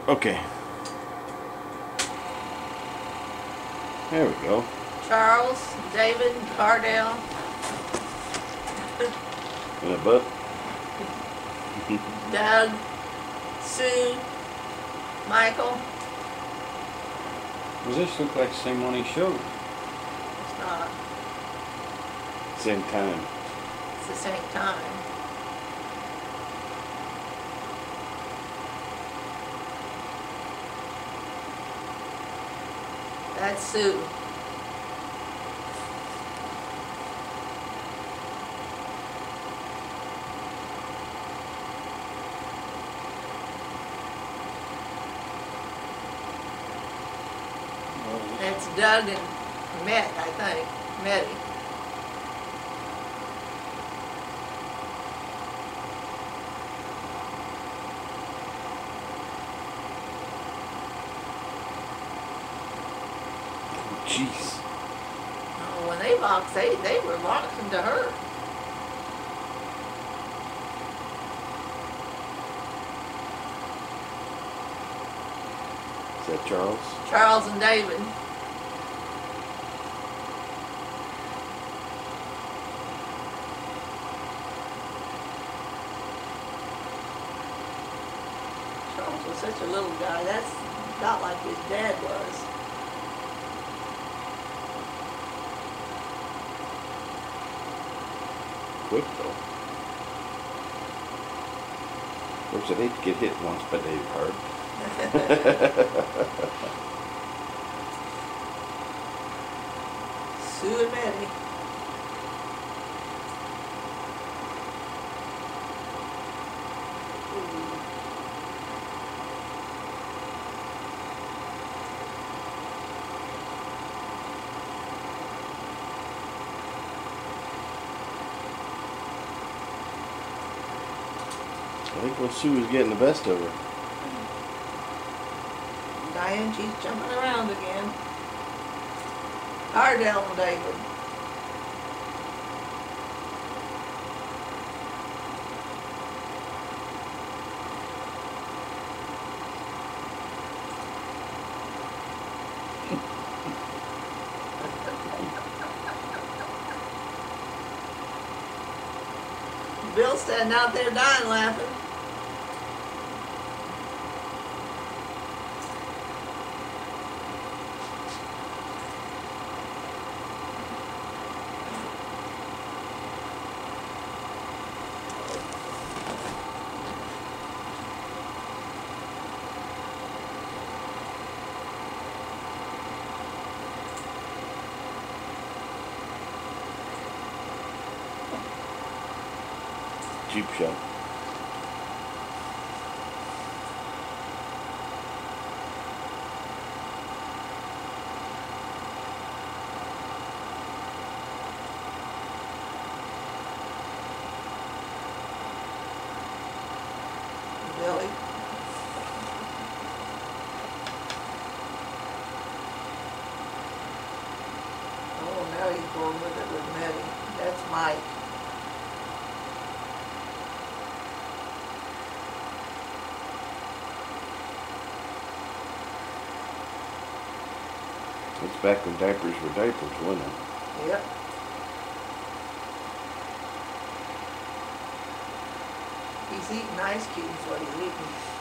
Okay. There we go. Charles, David, Cardell. And a butt. Doug, Sue, Michael. Does this look like the same one he showed? It's not. Same time. It's the same time. That's Sue. That's Doug and Met, I think. Metty. Jeez. Oh, when they boxed, they were boxing to her. Is that Charles? Charles and David. Charles was such a little guy. That's not like his dad was. Quick though. Of course, I'd hate to get hit once by David Hard. Sue and Metty. I think when Sue was getting the best of her. Diane, she's jumping around again. Cardell and David. Bill's standing out there dying laughing. Cheap shot. Billy. Oh, now he's going with it with Metty. That's Mike. It's back when diapers were diapers, wasn't it? Yep. He's eating ice cubes, what he's eating.